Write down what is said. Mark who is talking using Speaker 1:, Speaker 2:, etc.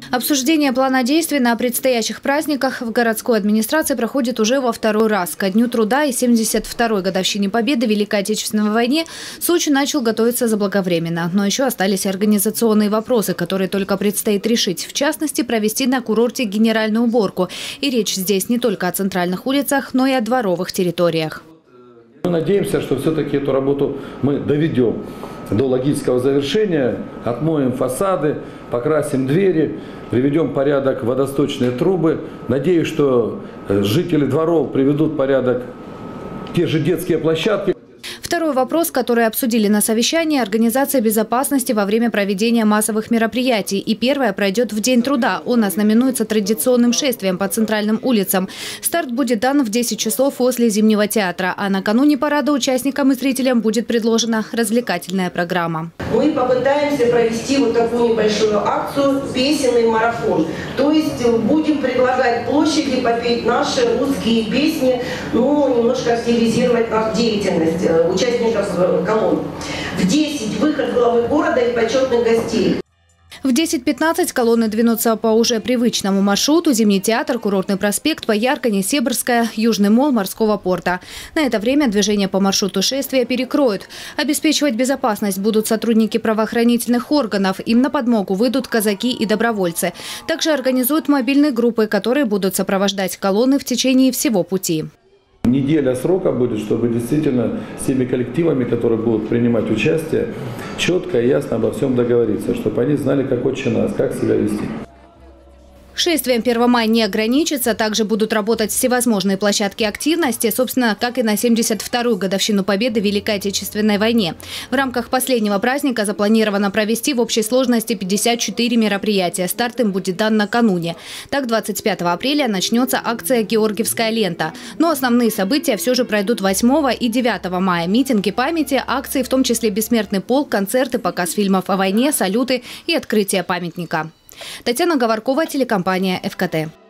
Speaker 1: Обсуждение плана действий на предстоящих праздниках в городской администрации проходит уже во второй раз. Ко Дню труда и 72-й годовщине Победы в Великой Отечественной войне Сочи начал готовиться заблаговременно. Но еще остались организационные вопросы, которые только предстоит решить. В частности, провести на курорте генеральную уборку. И речь здесь не только о центральных улицах, но и о дворовых территориях.
Speaker 2: Мы надеемся, что все-таки эту работу мы доведем до логического завершения, отмоем фасады, покрасим двери, приведем в порядок водосточные трубы. Надеюсь, что жители дворов приведут в порядок те же детские площадки.
Speaker 1: Второй вопрос, который обсудили на совещании – организация безопасности во время проведения массовых мероприятий. И первое пройдет в День труда. Он ознаменуется традиционным шествием по центральным улицам. Старт будет дан в 10 часов после Зимнего театра. А накануне парада участникам и зрителям будет предложена развлекательная программа.
Speaker 3: Мы попытаемся провести вот такую небольшую акцию «Песенный марафон». То есть будем предлагать площади попеть наши русские песни, немножко активизировать нашу деятельность участников колонн. В 10 выход главы города и почетных гостей.
Speaker 1: В 10:15 колонны двинутся по уже привычному маршруту: Зимний театр, Курортный проспект, Бояркине, Себрская, Южный молл морского порта. На это время движение по маршруту шествия перекроют. Обеспечивать безопасность будут сотрудники правоохранительных органов. Им на подмогу выйдут казаки и добровольцы. Также организуют мобильные группы, которые будут сопровождать колонны в течение всего пути.
Speaker 2: Неделя срока будет, чтобы действительно с теми коллективами, которые будут принимать участие, четко и ясно обо всем договориться, чтобы они знали, как отче нас, как себя вести.
Speaker 1: Шествием 1 мая не ограничится. Также будут работать всевозможные площадки активности, собственно, как и на 72-ю годовщину Победы в Великой Отечественной войне. В рамках последнего праздника запланировано провести в общей сложности 54 мероприятия. Старт им будет дан накануне. Так, 25 апреля начнется акция «Георгиевская лента». Но основные события все же пройдут 8 и 9 мая. Митинги памяти, акции, в том числе «Бессмертный полк», концерты, показ фильмов о войне, салюты и открытие памятника. Татьяна Говоркова, телекомпания ФКТ.